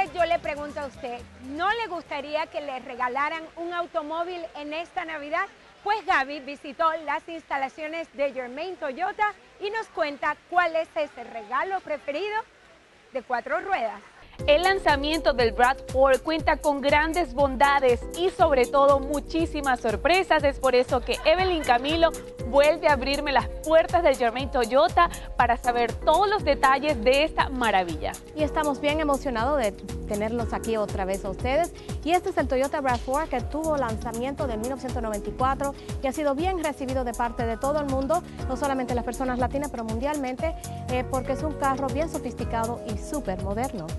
yo le pregunto a usted, ¿no le gustaría que le regalaran un automóvil en esta Navidad? Pues Gaby visitó las instalaciones de Germain Toyota y nos cuenta cuál es ese regalo preferido de 4 ruedas. El lanzamiento del RAV4 cuenta con grandes bondades y sobre todo muchísimas sorpresas. Es por eso que Evelyn Camilo vuelve a abrirme las puertas del Germain Toyota para saber todos los detalles de esta maravilla. Y estamos bien emocionados de tenerlos aquí otra vez a ustedes. Y este es el Toyota RAV4 que tuvo lanzamiento de 1994 y ha sido bien recibido de parte de todo el mundo, no solamente las personas latinas, pero mundialmente, porque es un carro bien sofisticado y súper moderno.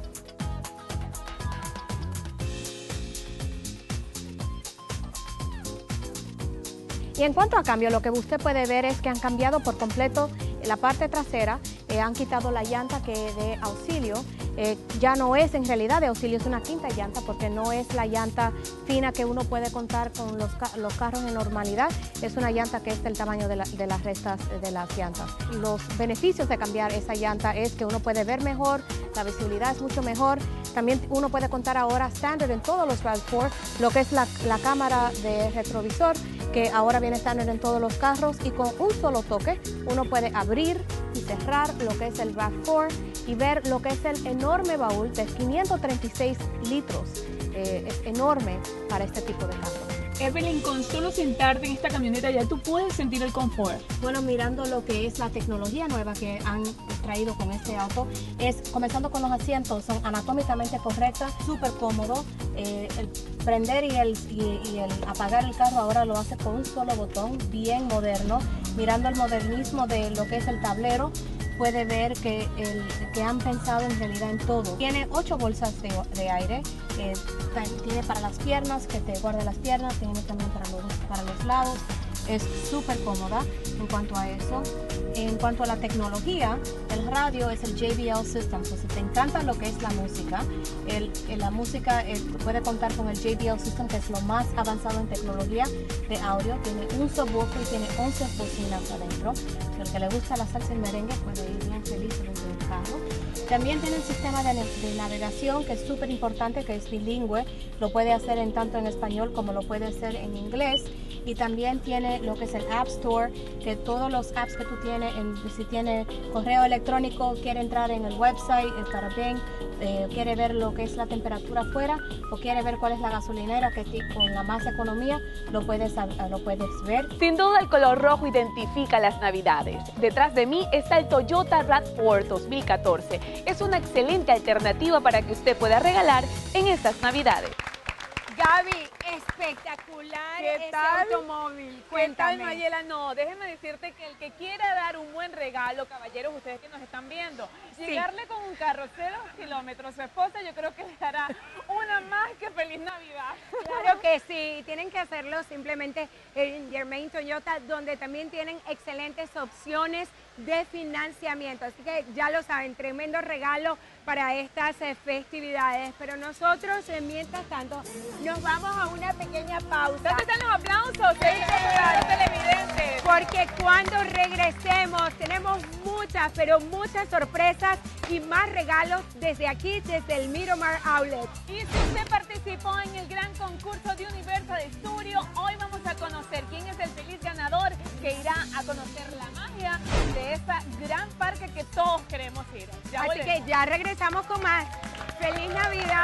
Y en cuanto a cambio, lo que usted puede ver es que han cambiado por completo la parte trasera, han quitado la llanta que de auxilio, ya no es en realidad de auxilio, es una quinta llanta porque no es la llanta fina que uno puede contar con los carros en normalidad, es una llanta que es del tamaño de las restas de las llantas. Los beneficios de cambiar esa llanta es que uno puede ver mejor, la visibilidad es mucho mejor, también uno puede contar ahora estándar en todos los RAV4, lo que es la cámara de retrovisor, que ahora viene estándar en todos los carros y con un solo toque uno puede abrir y cerrar lo que es el RAV4 y ver lo que es el enorme baúl de 536 litros. Es enorme para este tipo de carro. Evelyn, con solo sentarte en esta camioneta ya tú puedes sentir el confort. Bueno, mirando lo que es la tecnología nueva que han traído con este auto, comenzando con los asientos, son anatómicamente correctas, súper cómodo. El prender y el apagar el carro ahora lo hace con un solo botón, bien moderno. Mirando el modernismo de lo que es el tablero, puede ver que han pensado en realidad en todo. Tiene 8 bolsas de aire, tiene para las piernas, que te guarda las piernas, tiene también para los lados. Es súper cómoda en cuanto a eso. En cuanto a la tecnología, el radio es el JBL System. Si te encanta lo que es la música, la música puede contar con el JBL System, que es lo más avanzado en tecnología de audio. Tiene un subwoofer y tiene 11 bocinas adentro. Si al que le gusta la salsa y el merengue puede ir bien feliz dentro del carro. También tiene un sistema de navegación que es súper importante, que es bilingüe. Lo puede hacer tanto en español como lo puede hacer en inglés. Y también tiene lo que es el App Store, que todos los apps que tú tienes, si tiene correo electrónico, quiere entrar en el website, estará bien, quiere ver lo que es la temperatura afuera o quiere ver cuál es la gasolinera, que con la más economía lo puedes ver. Sin duda el color rojo identifica las Navidades. Detrás de mí está el Toyota RAV4 2014. Es una excelente alternativa para que usted pueda regalar en estas Navidades. Gaby, espectacular este automóvil. Cuéntame. ¿Qué tal, Mayela? No, déjeme decirte que el que quiera dar un buen regalo, caballeros, ustedes que nos están viendo, llegarle con un carro 0 kilómetros a su esposa, yo creo que le dará una más que feliz Navidad. Claro que sí, tienen que hacerlo simplemente en Germain Toyota, donde también tienen excelentes opciones de financiamiento. Así que ya lo saben, tremendo regalo para estas festividades. Pero nosotros, mientras tanto, nos vamos a una pequeña pausa. ¿Dónde están los aplausos, televidentes? Porque cuando regresemos tenemos muchas, pero muchas sorpresas y más regalos desde aquí, desde el Miramar Outlet. Y si usted participó en el gran concurso de Universal Studio, hoy vamos a conocer quién es el feliz ganador que irá a conocer la magia de ese gran parque que todos queremos ir. Así que ya regresamos con más. ¡Feliz Navidad!